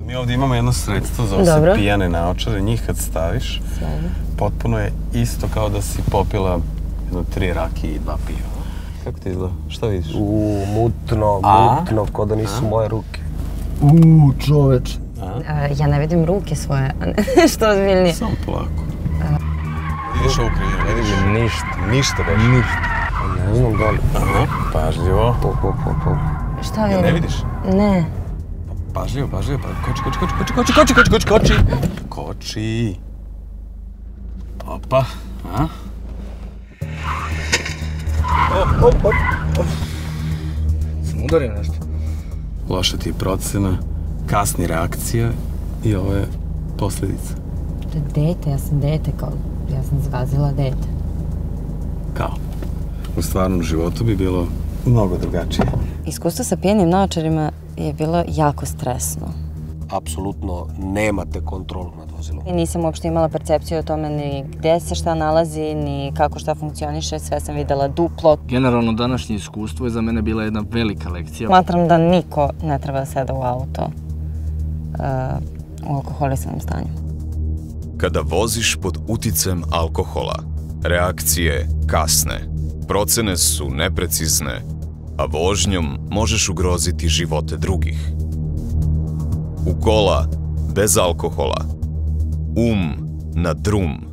Mi ovdje imamo jedno sredstvo, zove se pijane naočare. Njih kad staviš, potpuno je isto kao da si popila 3 rakije i 2 piva. Kako ti izgleda? Šta vidiš? Mutno, ko da nisu moje ruke. Čoveč. Ja ne vidim ruke svoje, što ozbiljnije. Samo polako. Vidiš ovu krivinu, vidiš? Ništa. Ništa baš? Ništa. Ne znam da li. Aha, pažljivo. Šta vidim? Ne vidiš? Ne. Pažljivo, koči. Opa, a? Sam udario nešto. Loša ti je procena, kasni reakcija i ovo je posljedica. To je dete, ja sam dete, ja sam zgazila dete. Kao? U stvarnom životu bi bilo mnogo drugačije. Iskustvo sa pijenim naočarima je bilo jako stresno. Apsolutno nemate kontrolu nad vozilom. Nisam uopšte imala percepciju o tome ni gde se šta nalazi, ni kako šta funkcioniše, sve sam videla duplo. Generalno, današnje iskustvo je za mene bila jedna velika lekcija. Smatram da niko ne treba da seda u auto u alkoholisanom stanju. Kada voziš pod uticajem alkohola, reakcije kasne, procene su neprecizne, a vožnjom možeš ugroziti živote drugih. U kola bez alkohola, na drum.